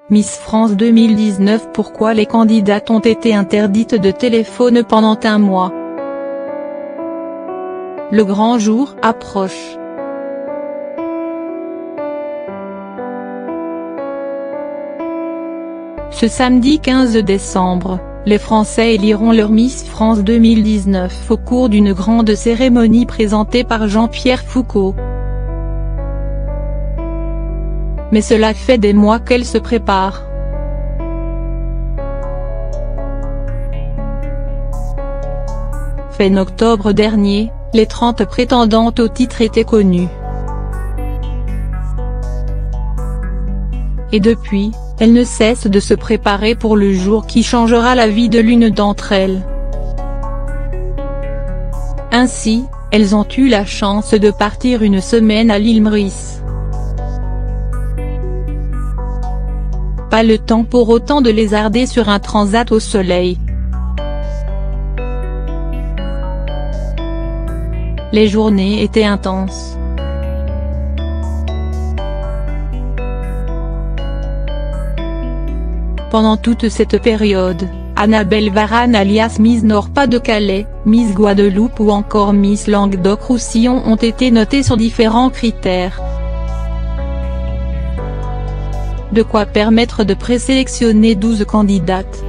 Miss France 2019. Pourquoi les candidates ont été interdites de téléphone pendant un mois? Le grand jour approche. Ce samedi 15 décembre, les Français éliront leur Miss France 2019 au cours d'une grande cérémonie présentée par Jean-Pierre Foucault. Mais cela fait des mois qu'elle se prépare. Fin octobre dernier, les 30 prétendantes au titre étaient connues. Et depuis, elles ne cessent de se préparer pour le jour qui changera la vie de l'une d'entre elles. Ainsi, elles ont eu la chance de partir une semaine à l'île Maurice. Pas le temps pour autant de lézarder sur un transat au soleil. Les journées étaient intenses. Pendant toute cette période, Annabelle Varane alias Miss Nord-Pas-de-Calais, Miss Guadeloupe ou encore Miss Languedoc-Roussillon ont été notées sur différents critères. De quoi permettre de présélectionner 12 candidates.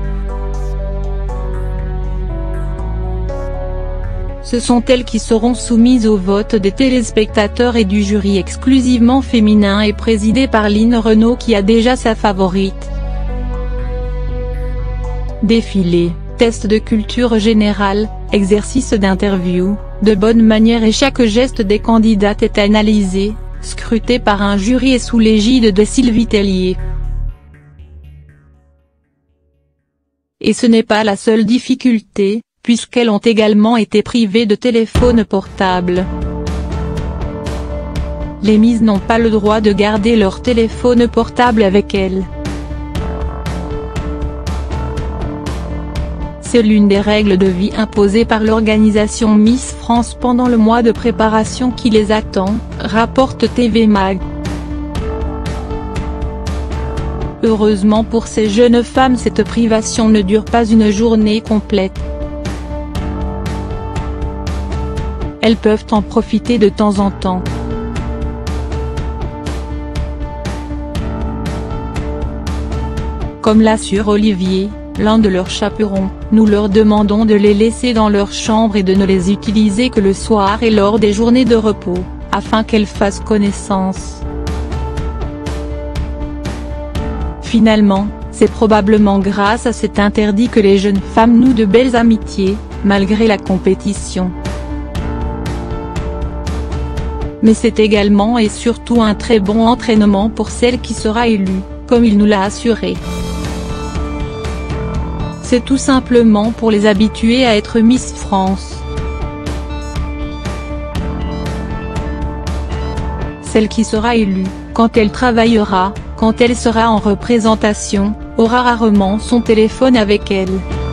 Ce sont elles qui seront soumises au vote des téléspectateurs et du jury exclusivement féminin et présidé par Line Renaud qui a déjà sa favorite. Défilé, test de culture générale, exercice d'interview, de bonne manière et chaque geste des candidates est analysé, scruté par un jury et sous l'égide de Sylvie Tellier. Et ce n'est pas la seule difficulté, puisqu'elles ont également été privées de téléphone portable. Les Miss n'ont pas le droit de garder leur téléphone portable avec elles. C'est l'une des règles de vie imposées par l'organisation Miss France pendant le mois de préparation qui les attend, rapporte TV Mag. Heureusement pour ces jeunes femmes, cette privation ne dure pas une journée complète. Elles peuvent en profiter de temps en temps. Comme l'assure Olivier, l'un de leurs chaperons, nous leur demandons de les laisser dans leur chambre et de ne les utiliser que le soir et lors des journées de repos, afin qu'elles fassent connaissance. Finalement, c'est probablement grâce à cet interdit que les jeunes femmes nouent de belles amitiés, malgré la compétition. Mais c'est également et surtout un très bon entraînement pour celle qui sera élue, comme il nous l'a assuré. C'est tout simplement pour les habituer à être Miss France. Celle qui sera élue, quand elle travaillera, quand elle sera en représentation, aura rarement son téléphone avec elle.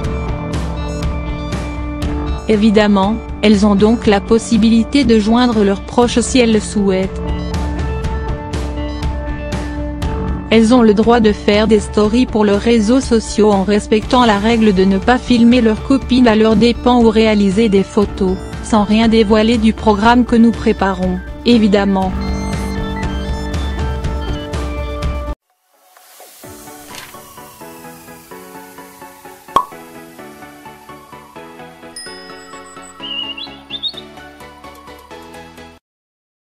Évidemment, elles ont donc la possibilité de joindre leurs proches si elles le souhaitent. Elles ont le droit de faire des stories pour leurs réseaux sociaux en respectant la règle de ne pas filmer leurs copines à leurs dépens ou réaliser des photos, sans rien dévoiler du programme que nous préparons, évidemment.